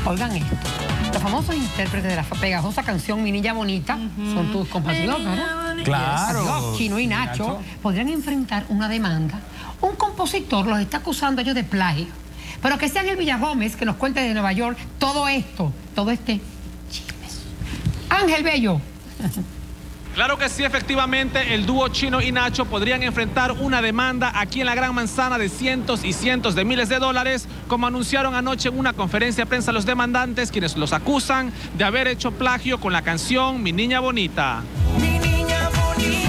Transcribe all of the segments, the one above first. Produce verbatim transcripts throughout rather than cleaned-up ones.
Oigan esto. Los famosos intérpretes de la pegajosa canción Mi Niña Bonita uh-huh. son tus compatriotas, ¿no? Claro. Chino y Nacho, Nacho podrían enfrentar una demanda. Un compositor los está acusando a ellos de plagio. Pero que sea Ángel Villagómez que nos cuente de Nueva York todo esto, todo este chisme. Ángel Bello. Claro que sí, efectivamente, el dúo Chino y Nacho podrían enfrentar una demanda aquí en la Gran Manzana de cientos y cientos de miles de dólares, como anunciaron anoche en una conferencia de prensa los demandantes, quienes los acusan de haber hecho plagio con la canción Mi Niña Bonita. Mi niña bonita.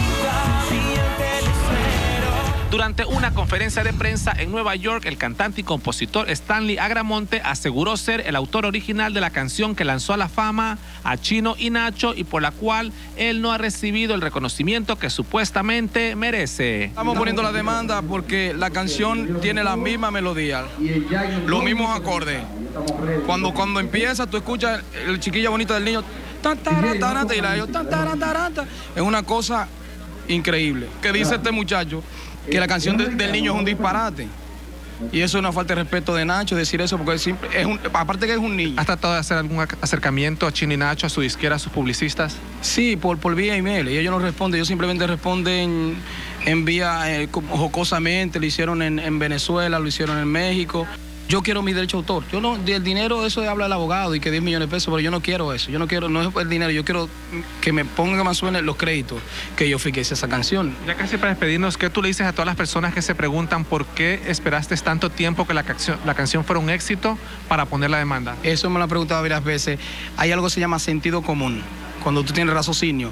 Durante una conferencia de prensa en Nueva York, el cantante y compositor Stanley Agramonte aseguró ser el autor original de la canción que lanzó a la fama a Chino y Nacho y por la cual él no ha recibido el reconocimiento que supuestamente merece. Estamos poniendo la demanda porque la canción tiene la misma melodía, los mismos acordes. Cuando, cuando empieza, tú escuchas el Chiquilla Bonita del niño, tan, taran, taran, y la yo, tan, taran, taran, taran. Es una cosa increíble. ¿Qué dice este muchacho? Que la canción de, del niño es un disparate. Y eso es una falta de respeto de Nacho, decir eso, porque es, simple, es un, aparte que es un niño. ¿Has tratado de hacer algún acercamiento a Chino y Nacho, a su disquera, a sus publicistas? Sí, por, por vía email. Y ellos no responden, ellos simplemente responden en vía, eh, jocosamente. Lo hicieron en, en Venezuela, lo hicieron en México. Yo quiero mi derecho de autor. Yo no, del dinero, eso habla el abogado y que diez millones de pesos, pero yo no quiero eso. Yo no quiero, no es el dinero, yo quiero que me pongan, que me suenen los créditos que yo fui que hice esa canción. Ya casi para despedirnos, ¿qué tú le dices a todas las personas que se preguntan por qué esperaste tanto tiempo que la canción, la canción fuera un éxito para poner la demanda? Eso me lo han preguntado varias veces. Hay algo que se llama sentido común, cuando tú tienes raciocinio.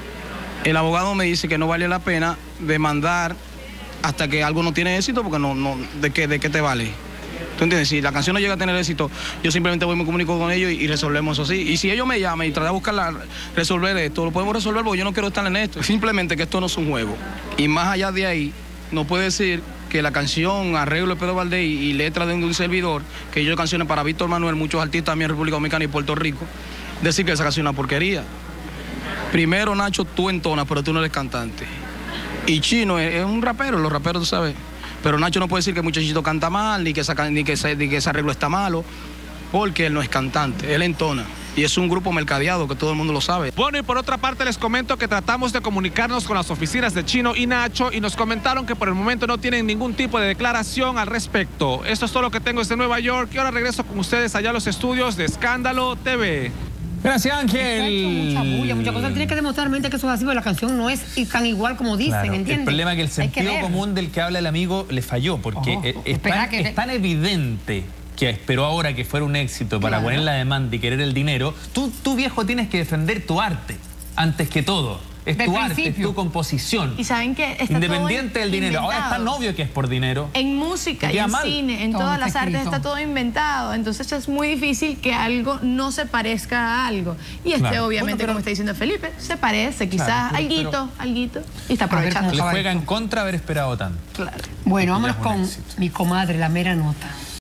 El abogado me dice que no vale la pena demandar hasta que algo no tiene éxito, porque no, no, ¿de qué, de qué te vale? ¿Tú entiendes? Si la canción no llega a tener éxito, yo simplemente voy, me comunico con ellos y, y resolvemos eso así. Y si ellos me llaman y tratan de buscar resolver esto, lo podemos resolver porque yo no quiero estar en esto. Simplemente que esto no es un juego. Y más allá de ahí, no puede decir que la canción, arreglo de Pedro Valdés y, y letra de un, de un servidor, que yo canciones para Víctor Manuel, muchos artistas también en República Dominicana y Puerto Rico, decir que esa canción es una porquería. Primero, Nacho, tú entonas, pero tú no eres cantante. Y Chino es, es un rapero, los raperos, tú sabes. Pero Nacho no puede decir que el muchachito canta mal, ni que, esa, ni, que ese, ni que ese arreglo está malo, porque él no es cantante, él entona. Y es un grupo mercadeado que todo el mundo lo sabe. Bueno, y por otra parte les comento que tratamos de comunicarnos con las oficinas de Chino y Nacho y nos comentaron que por el momento no tienen ningún tipo de declaración al respecto. Esto es todo lo que tengo desde Nueva York y ahora regreso con ustedes allá a los estudios de Escándalo T V. Gracias, Ángel. Mucha bulla, muchas cosas. Él tiene que demostrar mente que eso es así, porque la canción no es tan igual como dicen, claro, ¿entiendes? El problema es que el sentido que común del que habla el amigo le falló, porque oh, es, es, tan, que... es tan evidente que esperó ahora que fuera un éxito para claro. poner la demanda y querer el dinero. Tú, tú, viejo, tienes que defender tu arte antes que todo. Es tu arte, es tu composición. Y saben que está independiente del dinero. Inventado. Ahora es tan obvio que es por dinero. En música y en mal. cine, en todo todas las artes está todo inventado. Entonces es muy difícil que algo no se parezca a algo. Y este claro. obviamente, bueno, pero, como está diciendo Felipe, se parece quizás claro, alguito, pero, alguito. Y está aprovechando. Le juega en contra haber esperado tanto. Claro. Bueno, vámonos con éxito. Mi comadre, la mera nota.